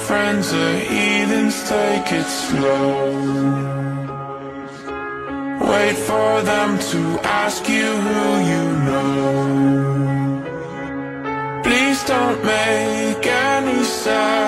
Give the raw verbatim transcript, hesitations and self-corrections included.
friends are heathens, take it slow. Wait for them to ask you who you know. Please don't make any sound.